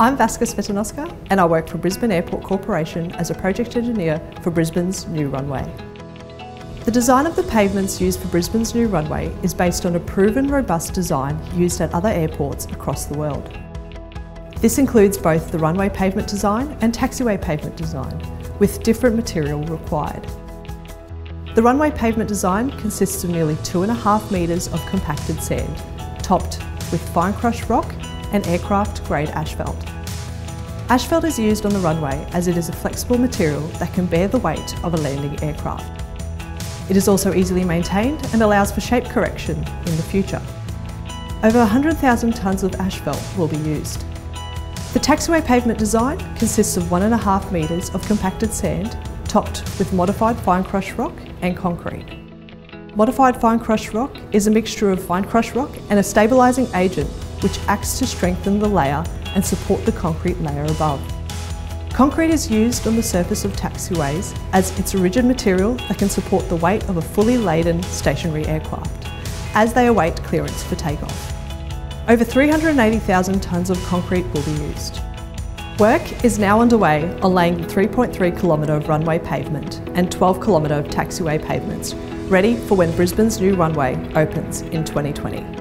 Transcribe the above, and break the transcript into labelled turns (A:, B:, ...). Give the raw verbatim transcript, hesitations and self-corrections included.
A: I'm Vaska Svetanoska and I work for Brisbane Airport Corporation as a project engineer for Brisbane's new runway. The design of the pavements used for Brisbane's new runway is based on a proven, robust design used at other airports across the world. This includes both the runway pavement design and taxiway pavement design, with different material required. The runway pavement design consists of nearly two and a half metres of compacted sand, topped with fine crushed rock and aircraft grade asphalt. Asphalt is used on the runway as it is a flexible material that can bear the weight of a landing aircraft. It is also easily maintained and allows for shape correction in the future. Over one hundred thousand tonnes of asphalt will be used. The taxiway pavement design consists of one and a half metres of compacted sand, topped with modified fine crushed rock and concrete. Modified fine crushed rock is a mixture of fine crushed rock and a stabilising agent which acts to strengthen the layer and support the concrete layer above. Concrete is used on the surface of taxiways as it's a rigid material that can support the weight of a fully laden stationary aircraft as they await clearance for takeoff. Over three hundred eighty thousand tonnes of concrete will be used. Work is now underway on laying the three point three kilometre of runway pavement and twelve kilometre of taxiway pavements, ready for when Brisbane's new runway opens in twenty twenty.